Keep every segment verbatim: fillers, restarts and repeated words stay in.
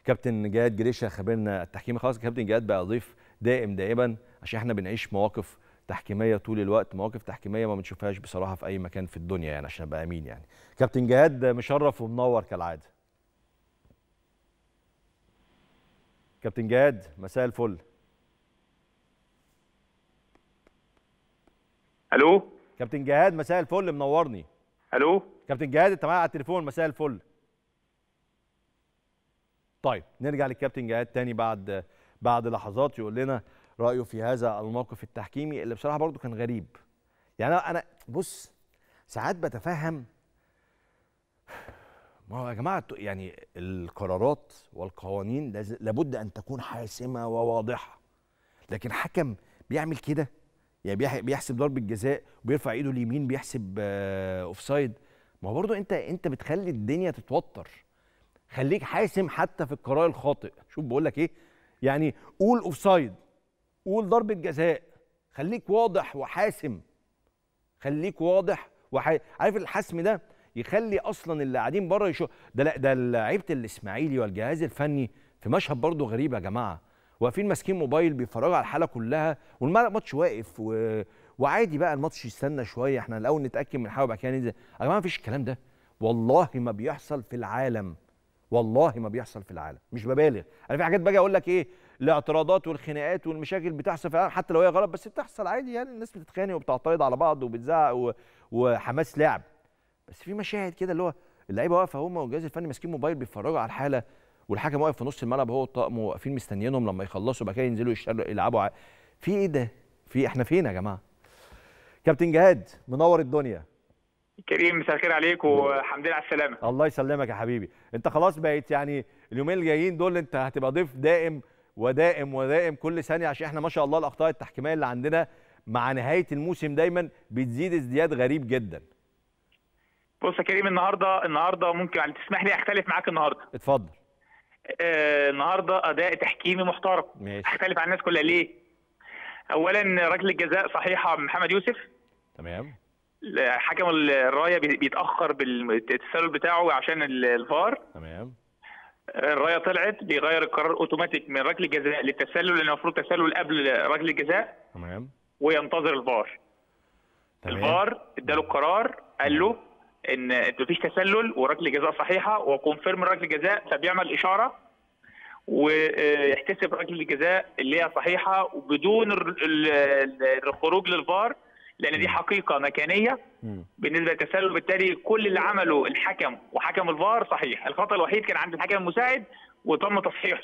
كابتن جهاد جريشه خبيرنا التحكيمي. خلاص كابتن جهاد بقى ضيف دائم دائما عشان احنا بنعيش مواقف تحكيميه طول الوقت، مواقف تحكيميه ما بنشوفهاش بصراحه في اي مكان في الدنيا يعني، عشان ابقى امين يعني. كابتن جهاد مشرف ومنور كالعاده. كابتن جهاد مساء الفل. الو كابتن جهاد مساء الفل، منورني. الو كابتن جهاد انت معايا على التليفون، مساء الفل. طيب نرجع للكابتن جهاد تاني بعد بعد لحظات يقول لنا رايه في هذا الموقف التحكيمي اللي بصراحه برضو كان غريب. يعني انا انا بص ساعات بتفهم، ما هو يا جماعه يعني القرارات والقوانين لابد ان تكون حاسمه وواضحه، لكن حكم بيعمل كده يعني بيحسب ضربه جزاء وبيرفع ايده اليمين بيحسب اوفسايد. ما هو برضو انت انت بتخلي الدنيا تتوتر. خليك حاسم حتى في القرار الخاطئ. شوف بقول لك ايه، يعني قول اوفسايد، قول ضربه جزاء، خليك واضح وحاسم. خليك واضح وحاسم. عارف الحسم ده يخلي اصلا اللي قاعدين بره يشوف ده. لا ده لعيبه الاسماعيلي والجهاز الفني في مشهد برضو غريب يا جماعه، واقفين ماسكين موبايل بيتفرجوا على الحاله كلها والماتش واقف و... وعادي بقى الماتش يستنى شويه، احنا الاول نتاكد من الحاله وبعد كده ننزل. يا جماعه مفيش الكلام ده، والله ما بيحصل في العالم، والله ما بيحصل في العالم، مش ببالغ. انا في حاجات باجي اقول لك ايه، الاعتراضات والخناقات والمشاكل بتحصل في العالم حتى لو هي غلط، بس بتحصل عادي يعني، الناس بتتخانق وبتعترض على بعض وبتزعق و... وحماس لعب. بس في مشاهد كده اللي هو اللعيبه واقفه هم والجهاز الفني ماسكين موبايل بيتفرجوا على الحاله، والحكم واقف في نص الملعب هو والطاقم واقفين مستنيينهم لما يخلصوا بعد كده ينزلوا يلعبوا ع... في ايه ده؟ في احنا فين يا جماعه؟ كابتن جهاد منور الدنيا. كريم مساء الخير عليك والحمد لله على السلامه. الله يسلمك يا حبيبي. انت خلاص بقيت يعني اليومين الجايين دول انت هتبقى ضيف دائم ودائم ودائم كل ثانيه، عشان احنا ما شاء الله الاخطاء التحكيميه اللي عندنا مع نهايه الموسم دايما بتزيد ازدياد غريب جدا. بص يا كريم، النهارده النهارده ممكن يعني تسمح لي اختلف معاك النهارده. اتفضل. آه النهارده اداء تحكيمي محترم. ماشي. اختلف عن الناس كلها ليه؟ اولا ركله جزاء صحيحه من محمد يوسف. تمام. حكم الرايه بيتاخر بالتسلل بتاعه عشان الفار. تمام. الرايه طلعت بيغير القرار اوتوماتيك من ركله جزاء للتسلل، لان المفروض تسلل قبل ركله جزاء. تمام. وينتظر الفار. تمام. الفار اداله القرار، قال له ان مفيش تسلل وركله جزاء صحيحه وكونفيرم ركله جزاء، فبيعمل اشاره ويحتسب ركله الجزاء اللي هي صحيحه وبدون الخروج للفار، لان دي حقيقه مكانيه بالنسبه للتسلل. بالتالي كل اللي عمله الحكم وحكم الفار صحيح، الخطا الوحيد كان عند الحكم المساعد وتم تصحيحه.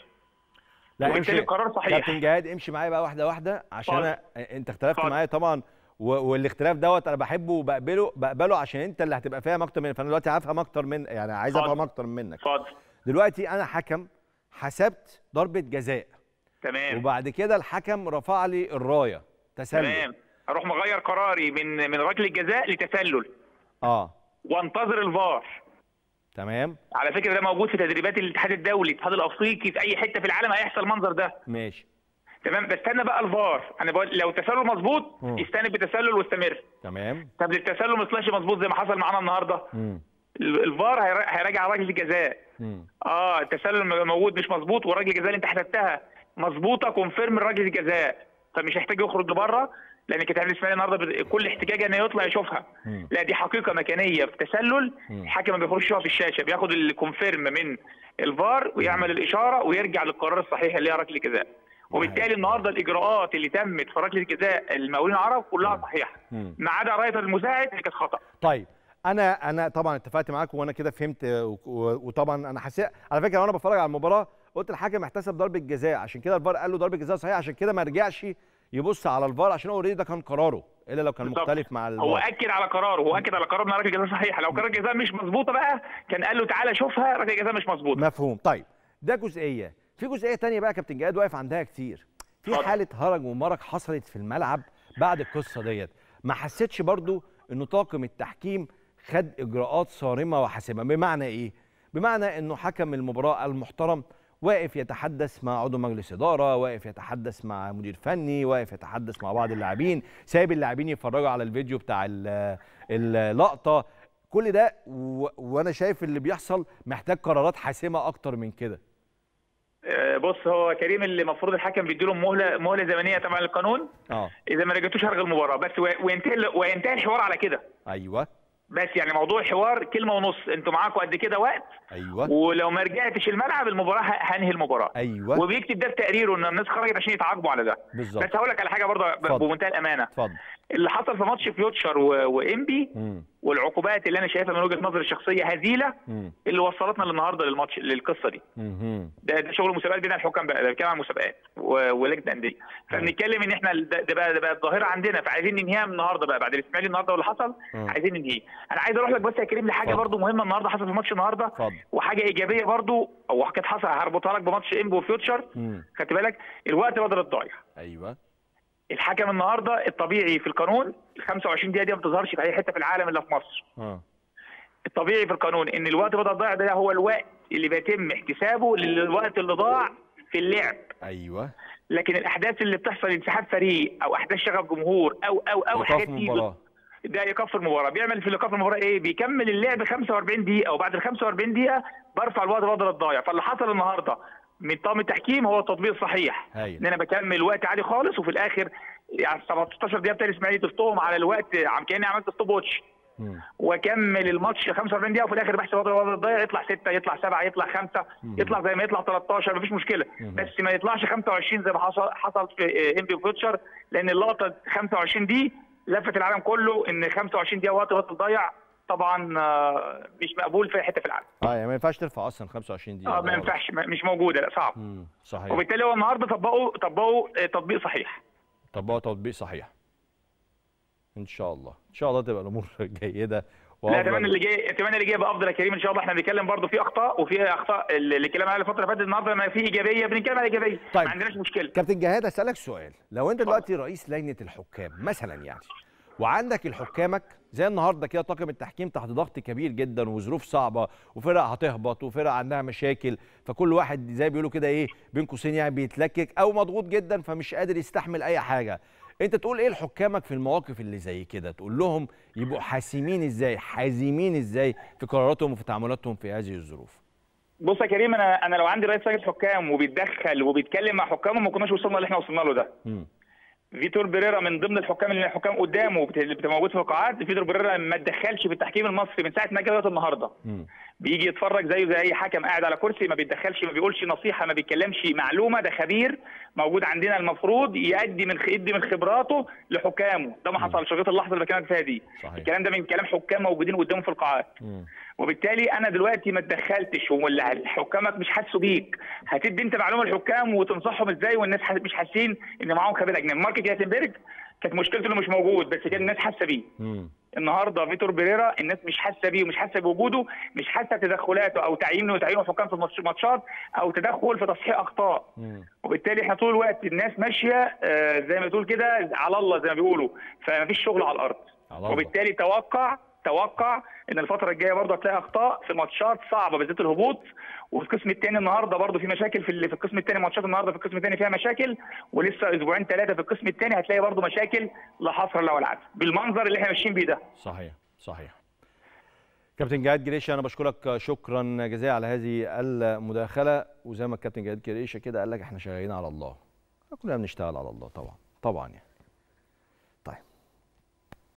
لا امشي القرار صحيح. كابتن جهاد امشي معايا بقى واحده واحده، عشان أنا انت اختلفت معايا طبعا، والاختلاف دوت انا بحبه وبقبله بقبله عشان انت اللي هتبقى فاهم اكتر مني، فانا دلوقتي هفهم اكتر من يعني عايز افهم اكتر منك. اتفضل. دلوقتي انا حكم حسبت ضربه جزاء. تمام. وبعد كده الحكم رفع لي الرايه تسلل. تمام. اروح مغير قراري من من ركله الجزاء لتسلل. اه. وانتظر الفار. تمام. على فكره ده موجود في تدريبات الاتحاد الدولي، الاتحاد الافريقي، في اي حته في العالم هيحصل المنظر ده. ماشي. تمام. بستنى بقى الفار، انا بقول لو التسلل مظبوط يستنى بالتسلل واستمر. تمام. طب التسلل ما يطلعش مظبوط زي ما حصل معانا النهارده، امم الفار هيراجع ركله الجزاء. اه التسلل موجود مش مظبوط، وركله الجزاء اللي انت حسبتها مظبوطه كونفيرم ركله الجزاء، فمش هيحتاج يخرج لبره، لان الاتحاد الاسباني النهارده كل احتجاجه انه يطلع يشوفها. مم. لا دي حقيقه مكانيه في تسلل، الحكم ما بيخرجش يشوفها في الشاشه، بياخد الكونفيرم من الفار ويعمل الاشاره ويرجع للقرار الصحيح اللي هي ركله الجزاء. وبالتالي النهارده الاجراءات اللي تمت في ركله الجزاء المقاولين العرب كلها صحيحه، ما عدا رايه المساعد اللي كانت خطا. طيب انا انا طبعا اتفقت معاك وانا كده فهمت، وطبعا انا حسيت على فكره وانا بتفرج على المباراه قلت الحكم احتسب ضربه جزاء، عشان كده الفار قال له ضربه جزاء صحيحه، عشان كده ما رجعش يبص على الفار عشان هو اوريدي ده كان قراره، الا لو كان بالضبط. مختلف مع الفار. هو اكد على قراره، هو اكد على قرار ان ركله الجزاء صحيحه، لو قرار الجزاء مش مظبوطه بقى كان قال له تعالى شوفها ركله الجزاء مش مظبوطه. مفهوم. طيب ده جزئيه، في جزئيه ثانيه بقى كابتن جهاد واقف عندها كتير، في فضل. حاله هرج ومرج حصلت في الملعب بعد القصه ديت، ما حسيتش برضو انه طاقم التحكيم خد اجراءات صارمه وحاسمه؟ بمعنى ايه؟ بمعنى انه حكم المباراه المحترم واقف يتحدث مع عضو مجلس اداره، واقف يتحدث مع مدير فني، واقف يتحدث مع بعض اللاعبين، سايب اللاعبين يتفرجوا على الفيديو بتاع اللقطه، كل ده و... وانا شايف اللي بيحصل محتاج قرارات حاسمه اكتر من كده. آه، بص، هو كريم اللي المفروض الحكم بيديله مهله مهله زمنيه تبع القانون. اه اذا ما رجعتوش هلغي المباراه بس، و- وينتهي وينتهي الحوار على كده. ايوه بس يعني موضوع الحوار كلمه ونص، انتوا معاكم قد كده وقت. ايوه ولو ما رجعتش الملعب المباراه ه- هنهي المباراه. ايوه وبيكتب ده في تقريره ان الناس خرجت عشان يتعاقبوا على ده. بالظبط. بس هقول لك على حاجه برضه ب- اتفضل. بمنتهى الامانه. اتفضل. اللي حصل في ماتش فيوتشر و- وانبي امم والعقوبات اللي انا شايفها من وجهه نظري الشخصيه هزيله، امم اللي وصلتنا للنهارده للماتش للقصه دي. امم ده ده شغل مسابقات بين الحكام بقى، ده بيتكلم عن مسابقات و- ولجنه انديه. فبنتكلم ان احنا ده ده بقى ده بقى الظاهره عندنا، فعايزين ننهيها من النهارده بقى بعد الاسماعيلي النهارده واللي حصل. مم. عايزين ننهيه. انا عايز اروح لك بس يا كريم لحاجه اتفضل. برضو مهمه النهارده حصلت في ماتش النهارده، اتفضل. وحاجه ايجابيه برضو، او كانت حصل هربطها لك بماتش انبي وفيوتشر. امم خدت بالك الوقت بدل الضايع. ايوه الحكم النهارده الطبيعي في القانون ال خمسة وعشرين دقيقه دي ما بتظهرش في اي حته في العالم الا في مصر. اه الطبيعي في القانون ان الوقت بدل الضايع ده هو الوقت اللي بيتم احتسابه للوقت اللي ضاع في اللعب. ايوه لكن الاحداث اللي بتحصل انسحاب فريق او احداث شغف جمهور او او او ايقاف حاجات دي، المباراه. ده ايقاف المباراه. بيعمل في ايقاف المباراه ايه؟ بيكمل اللعب خمسة وأربعين دقيقه، وبعد ال خمسة وأربعين دقيقه برفع الوقت بدل الضايع. فاللي حصل النهارده من طاقم التحكيم هو التطبيق الصحيح. هايل. ان انا بكمل وقت عادي خالص، وفي الاخر يعني سبعتاشر دقيقه بتاع الاسماعيلي تفتهم على الوقت، عم كاني عملت ستوب واتش. مم. واكمل الماتش خمسة وأربعين دقيقه، وفي الاخر بحسب وضع الوضع الضايع، يطلع ستة يطلع سبعة يطلع خمسة يطلع زي ما يطلع تلتاشر، مفيش مشكله. مم. بس ما يطلعش خمسة وعشرين زي ما حصل حصل في انبي وفيوتشر، لان اللقطه خمسة وعشرين دي لفت العالم كله ان خمسة وعشرين دقيقه وقت وقت ضايع. طبعا آه، مش مقبول في أي حته في العالم. اه يعني ما ينفعش ترفع اصلا خمسة وعشرين دقيقه. اه ما ينفعش، ما- مش موجوده، لا صعب. امم صحيح. وبالتالي هو النهارده طبقوا طبقوا آه، تطبيق صحيح. طبقوا تطبيق صحيح. ان شاء الله ان شاء الله تبقى الامور جيده. لا اتمنى اللي جاي اتمنى اللي جاي يبقى افضل يا كريم ان شاء الله. احنا بنتكلم برضه في اخطاء وفي اخطاء اللي اتكلمنا عليها الفتره اللي فاتت. النهارده لما في ايجابيه بنتكلم على ايجابيه. طيب. ما عندناش مشكله. كابتن جهاد اسالك سؤال، لو انت دلوقتي رئيس لجنه الحكام مثلا يعني، وعندك الحكامك زي النهارده كده طاقم التحكيم تحت ضغط كبير جدا وظروف صعبه وفرق هتهبط وفرق عندها مشاكل، فكل واحد زي بيقولوا كده ايه بين قوسين يعني بيتلكك او مضغوط جدا فمش قادر يستحمل اي حاجه، انت تقول ايه لحكامك في المواقف اللي زي كده؟ تقول لهم يبقوا حاسمين ازاي، حازمين ازاي في قراراتهم وفي تعاملاتهم في هذه الظروف؟ بص يا كريم، انا انا لو عندي رئيس لجنه حكام وبيتدخل وبيتكلم مع حكامه ما كناش وصلنا اللي احنا وصلنا له ده. امم فيتور بيريرا من ضمن الحكام اللي الحكام قدامه بت- اللي بتبقى موجود في القاعات. فيتور بيريرا ما اتدخلش في التحكيم المصري من ساعه ما جه لغايه النهارده. امم بيجي يتفرج زيه زي اي حكم قاعد على كرسي، ما بيتدخلش، ما بيقولش نصيحه، ما بيتكلمش معلومه. ده خبير موجود عندنا، المفروض يأدي من يدي من خبراته لحكامه. ده ما حصلش لغايه اللحظه اللي بكلمك فيها دي. صحيح. الكلام ده من كلام حكام موجودين قدامه في القاعات. امم وبالتالي انا دلوقتي ما اتدخلتش، وحكامك مش حاسوا بيك. هتدي انت معلومه للحكام وتنصحهم ازاي والناس حاس- مش حاسين ان معاهم خبير اجنبي؟ مارك جاتنبرج كانت مشكلته انه مش موجود، بس كان الناس حاسه بيه. امم النهارده فيتور بيريرا الناس مش حاسه بيه ومش حاسه بوجوده، مش حاسه تدخلاته او تعيينه وتعيينه حكام في الماتش- الماتشات او تدخل في تصحيح اخطاء. امم وبالتالي احنا طول الوقت الناس ماشيه آه، زي ما تقول كده على الله زي ما بيقولوا، فمفيش شغل على الارض. على الله. وبالتالي توقع توقع ان الفتره الجايه برضه هتلاقي اخطاء في ماتشات صعبه بالذات الهبوط. وفي القسم الثاني النهارده برضه في مشاكل في ال- في القسم الثاني. ماتشات النهارده في القسم الثاني فيها مشاكل، ولسه اسبوعين ثلاثه في القسم الثاني هتلاقي برضه مشاكل لا حصر له ولا عدل بالمنظر اللي احنا ماشيين بيه ده. صحيح صحيح. كابتن جهاد جريشه انا بشكرك شكرا جزيلا على هذه المداخله، وزي ما الكابتن جهاد جريشه كده قال لك احنا شغالين على الله، كلنا بنشتغل على الله طبعا طبعا يعني.